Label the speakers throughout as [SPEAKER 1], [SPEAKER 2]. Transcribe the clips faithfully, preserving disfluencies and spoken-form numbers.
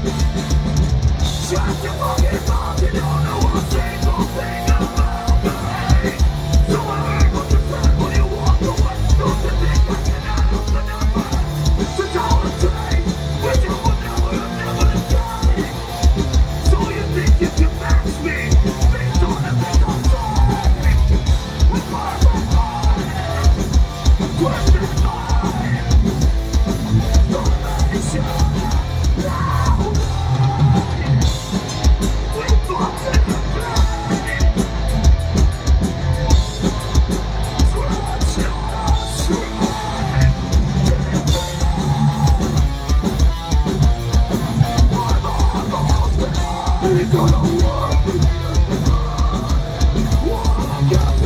[SPEAKER 1] Shut your fucking mouth, you don't know a single thing about me. So I ain't what you said when you walk away. Don't you think I can handle the number? So don't take, but you will never, never die. So you think you can match me? Things on the thing I'm sorry. With my mind, question mine. Don't let it show. It's gonna work for me. What got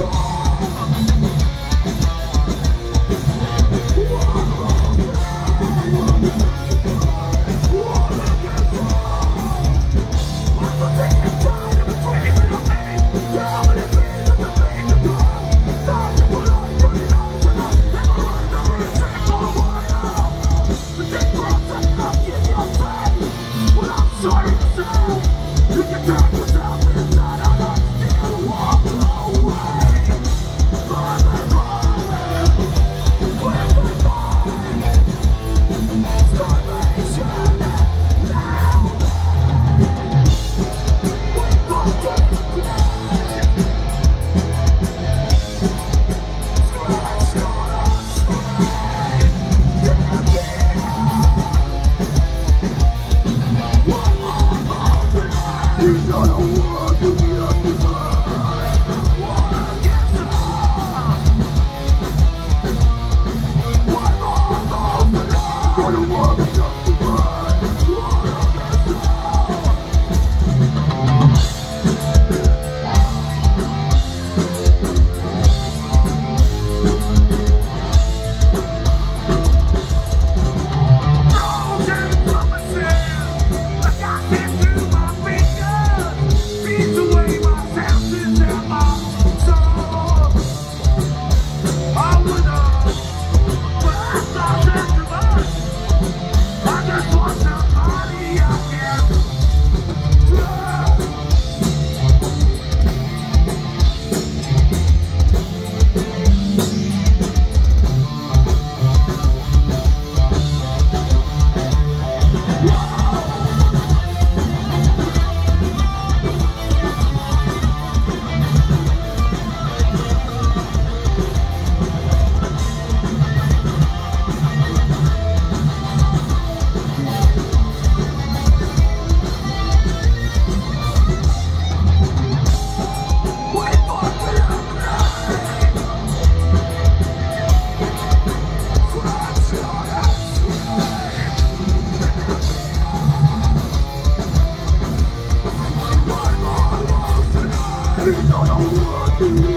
[SPEAKER 1] sorry to say, you can talk yourself inside out and still walk away. Bye bye bye, where's my mind? Starvation now. We both get to play. Scratch on us, yeah, yeah. It's gonna work to be up to mine. Wanna get some. One more love to die. Gonna work it up to mine. Wanna get some. Broken promises, I got this through my fingers. Beats away my senses and my soul. I would have, but I thought that too much. I just want somebody I can trust. It's gonna work.